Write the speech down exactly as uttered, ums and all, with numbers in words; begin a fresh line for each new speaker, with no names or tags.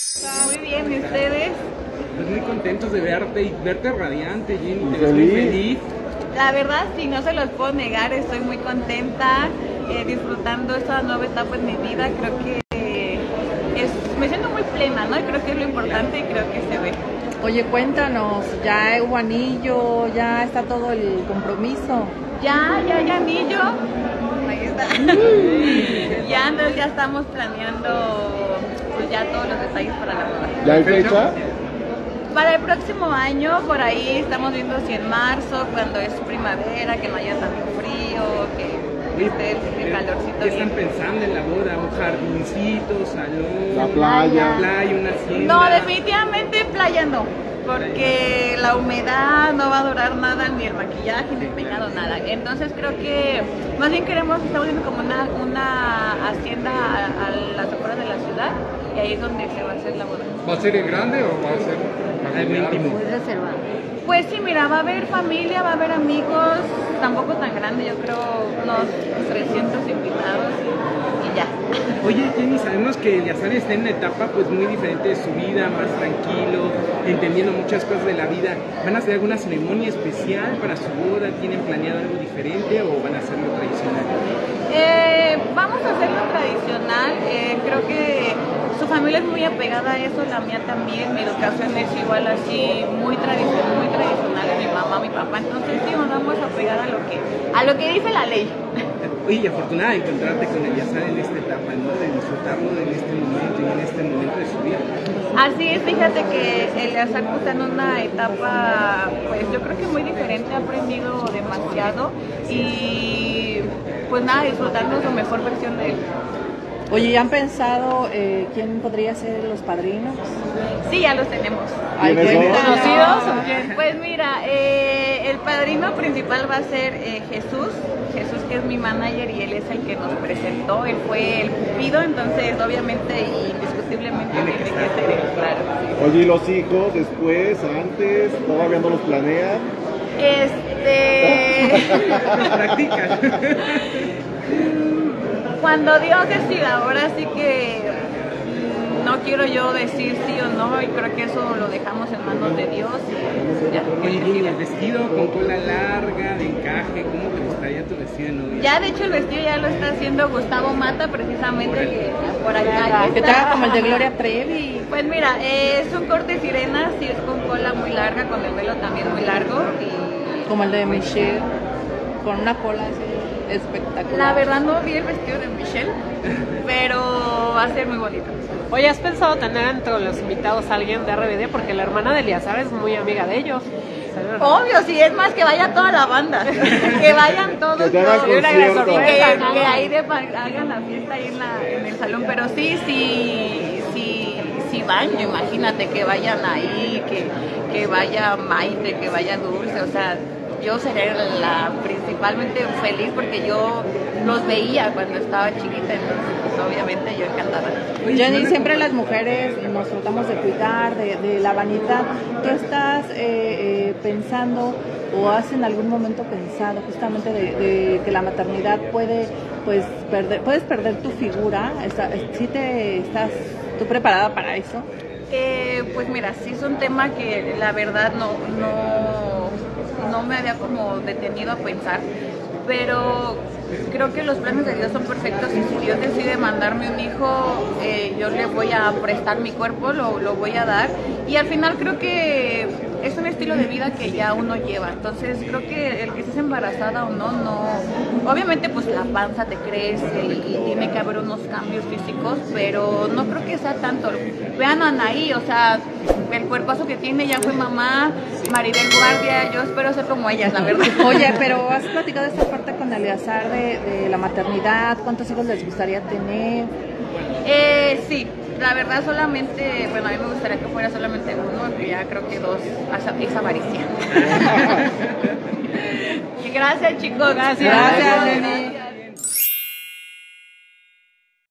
Muy bien, ¿y ustedes?
Pues muy contentos de verte y verte radiante, Jenny, te ves muy feliz.
La verdad, sí, no se los puedo negar, estoy muy contenta, eh, disfrutando esta nueva etapa en mi vida. Creo que es, me siento muy plena, ¿no? Y creo que es lo importante y creo que se ve.
Oye, cuéntanos, ya hubo anillo, ya está todo el compromiso.
Ya, ya hay anillo. Ahí está. Ya, entonces ya estamos planeando pues ya todos los detalles para la boda.
¿Ya hay fecha?
Para el próximo año, por ahí estamos viendo si en marzo, cuando es primavera, que no haya tanto frío, que esté el calorcito.
¿Qué están pensando en la boda? ¿Un jardincito, salón?
La playa.
Playa, una hacienda.
No, definitivamente playa no, porque la humedad no va a durar nada, ni el maquillaje, ni el peinado, nada. Entonces creo que más bien queremos, estamos viendo como una, una hacienda a, a las afueras de la ciudad, y ahí es donde se va a hacer la boda.
¿Va a ser en grande o va a ser
Algo íntimo.
Muy reservado. Pues sí, mira, va a haber familia, va a haber amigos, tampoco tan grande, yo creo unos trescientos invitados y, y ya.
Oye, Jenny, sabemos que Eleazar está en una etapa pues muy diferente de su vida, más tranquilo, entendiendo muchas cosas de la vida. ¿Van a hacer alguna ceremonia especial para su boda? ¿Tienen planeado algo diferente o van a hacerlo tradicional?
Eh, vamos a hacerlo tradicional, eh, creo que su familia es muy apegada a eso, la mía también, mi educación es igual así, muy tradicional, muy tradicional de mi mamá, mi papá, entonces sí, nos vamos a pegar a lo que, a lo que dice la ley.
Oye, afortunada de encontrarte con Eleazar en esta etapa, ¿no? De disfrutarlo en este momento y en este momento de su vida.
Así es, fíjate que Eleazar está en una etapa, pues yo creo que muy diferente, ha aprendido demasiado y pues nada, disfrutando su mejor versión de él.
Oye, ¿ya han pensado eh, quién podría ser los padrinos?
Sí, ya los tenemos.
Ay,
¿Quiénes son?
¿conocidos o quién?
Pues mira, eh, el padrino principal va a ser eh, Jesús, Jesús que es mi manager y él es el que nos presentó, él fue el cupido, entonces obviamente y indiscutiblemente tiene que ser él, claro.
Oye, ¿y los hijos después, antes? ¿Todavía no los planean?
Este...
Practican.
Cuando Dios decida, ahora sí que mm, no quiero yo decir sí o no, y creo que eso lo dejamos en manos de Dios y ya.
Oye, Jenny, el vestido con cola larga, de encaje, ¿cómo te gustaría tu vestido de novia?
Ya de hecho el vestido ya lo está haciendo Gustavo Mata, precisamente que por acá.
Que te haga como el de Gloria Trevi.
Pues mira, eh, es un corte sirena, sí es con cola muy larga, con el velo también muy largo y...
Como el de Michelle, con una cola así espectacular.
La verdad no vi el vestido de Michelle, pero va a ser muy bonito.
Oye, ¿has pensado tener entre los invitados a alguien de R B D? Porque la hermana de Eleazar es muy amiga de ellos.
Obvio, sí, es más que vaya toda la banda, que vayan todos,
Que te hagan
todos,
concierto.
y que, que ahí de, hagan la fiesta ahí en, la, en el salón, pero sí, sí, sí, sí van, imagínate que vayan ahí, que, que vaya Maite, que vaya Dulce, o sea, yo seré la principalmente feliz porque yo los veía cuando estaba chiquita, entonces pues obviamente yo encantada.
Jenny, siempre las mujeres nos tratamos de cuidar de, de la vanidad. ¿Tú estás eh, eh, pensando o has en algún momento pensado justamente de, de que la maternidad puede pues perder, puedes perder tu figura? ¿Está, ¿Sí te estás tú preparada para eso?
Eh, pues mira, sí es un tema que la verdad no, no, no me había como detenido a pensar, pero creo que los planes de Dios son perfectos y si Dios decide mandarme un hijo, eh, yo le voy a prestar mi cuerpo, lo, lo voy a dar y al final creo que es un estilo de vida que ya uno lleva, entonces creo que el que estés embarazada o no, no, obviamente pues la panza te crece y, y tiene que haber unos cambios físicos, pero no creo que sea tanto. Vean a Anaí, o sea, el cuerpazo que tiene, ya fue mamá, Maribel Guardia, yo espero ser como ellas, la verdad.
Oye, pero has platicado esta parte con Eleazar de, de la maternidad, ¿cuántos hijos les gustaría tener?
Eh, sí, la verdad solamente, bueno, a mí me gustaría que fuera solamente uno, pero ya creo que dos es avaricia. Y gracias chicos,
Gracias.
Gracias, Jenny.